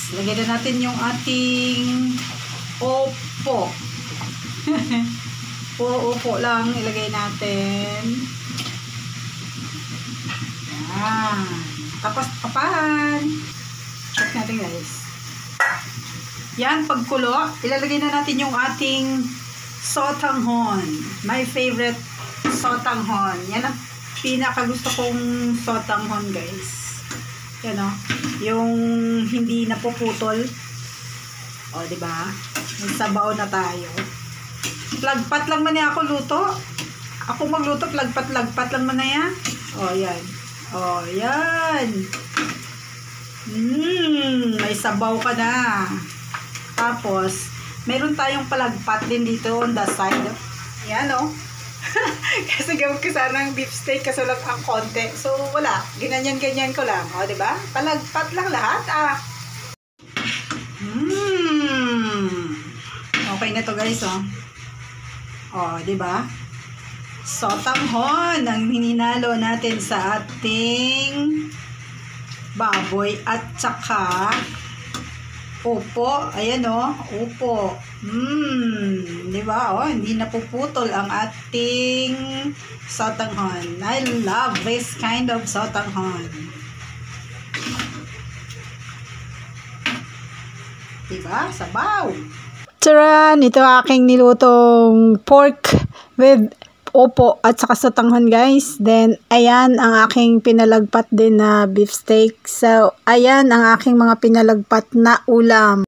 lagyan na natin yung ating opo. Puro upo lang ilagay natin. Yan. Tapos kapahan. Check natin guys. Yan, pagkulo, ilalagay na natin yung ating sotanghon. My favorite sotanghon. Yan ang pinaka gusto kong sotanghon guys. Yan o. Yung hindi napuputol. O, diba? Nagsabaw na tayo. Lagpat lang man niya ako luto. Ako magluto, lagpat lang man na yan. O, yan. O, yan. May sabaw ka na. Tapos, meron tayong palagpat din dito on the side. Yan o. Kasi gawin ko sana ng beef steak kasi lang ang konti. So, wala. Ginanyan-ganyan ko lang. O, diba? Palagpat lang lahat ah. Okay na to guys oh. O, diba? Sotanghon ang hininalo natin sa ating baboy at saka upo. Ayan o, upo. Diba o, hindi napuputol ang ating sotanghon. I love this kind of sotanghon. Diba? Sabaw. Charan! Ito aking nilutong pork with opo at saka sotanghon guys. Then, ayan ang aking pinalagpat din na beef steak. So, ayan ang aking mga pinalagpat na ulam.